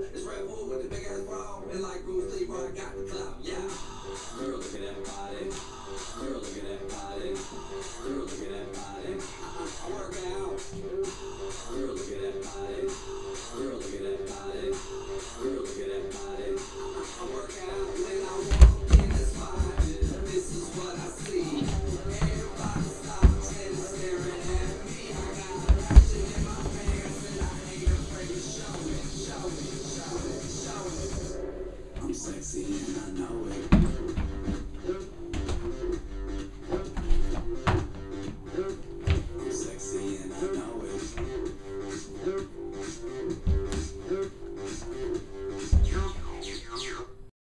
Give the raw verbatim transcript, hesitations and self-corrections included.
It's Red Bull with the big ass bra. And like Bruce Lee, bro, I got the clout. Yeah.